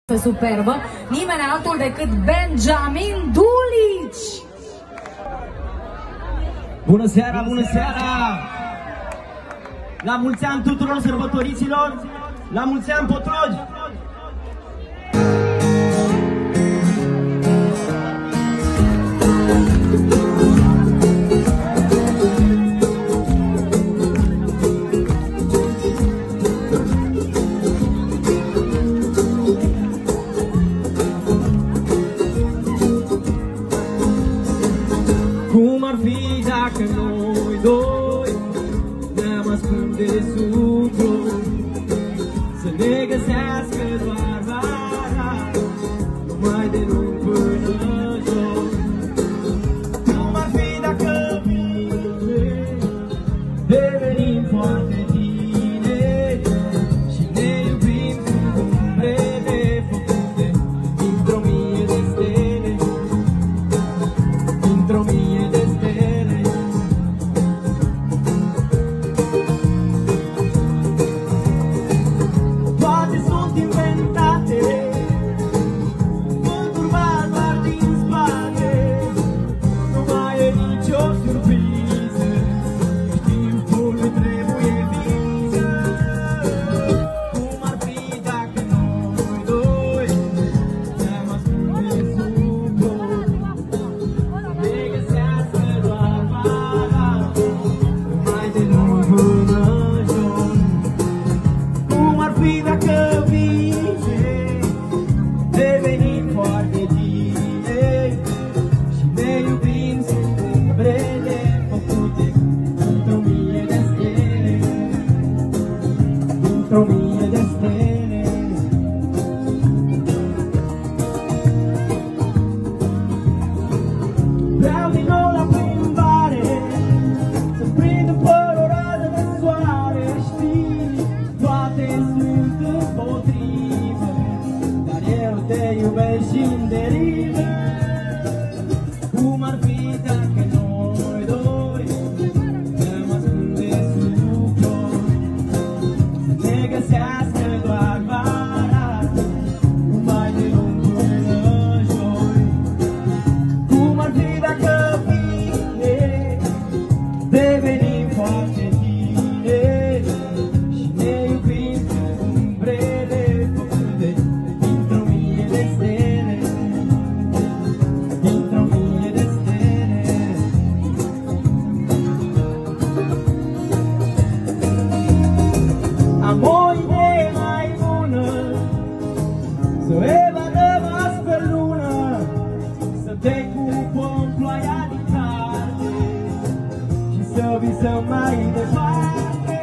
superbă, nimeni altul decât Benjamin Dulici. Bună seara, bună seara! La mulți ani tuturor sărbătoriților! La mulți ani, Potrogi! Cum ar fi dacă noi doi ne-am ascunde sub flori, să ne găsească doar vara, numai de lung până jos. Cum ar fi dacă mine devenim foarte tine și ne iubim sub umbrele făcute dintr-o mie de stele, dintr-o mie de stele. Toate sunt inventate, vântul va doar din spate, nu mai e nicio surpriză, timpul nu trebuie viză. Cum ar fi dacă noi doi ne-am ascunde sub flori, ne găsească doar vara, numai de lung până jos. Cum ar fi dacă vine devenim foarte tine și ne iubim sub umbrele făcute dintr-o mie de stele, dintr-o mie de stele. Vreau din nou la plimbare, să-mi prind în păr o rază de soare. Știi, toate sunt împotrivă, dar eu te iubesc și-mi derivă. Cum ar fi dacă noi doi ne-am ascunde sub flori, să ne găsească doar vara, numai de lung până joi. Cum ar fi dacă vine devenim foarte tine și ne iubim sub umbrele făcute dintr-o mie de stele, dintr-o mie de stele. Am o idee mai bună, să evadăm astfel lună, să te cupăm ploaia din carte și să visăm mai departe.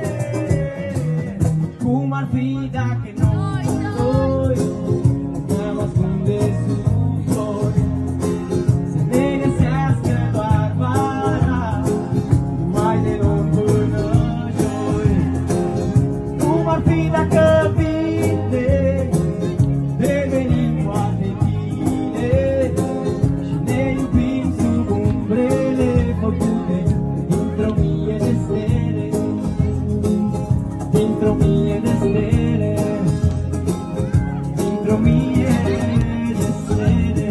Cum ar fi dacă noi doi ne-am ascunde sub flori, să ne găsească doar vara, numai de lung până joi. Cum ar fi dacă vine devenim foarte tine și ne iubim sub umbrele făcute dintr-o mie de stele, dintr-o mie de stele, dintr-o mie de stele.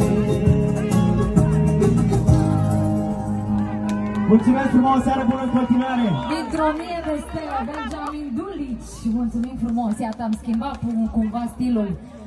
Mulțumesc frumos, seară bună în continuare! Dintr-o mie de stele, Benjamin Dulici. Mulțumim frumos, iată, am schimbat cumva stilul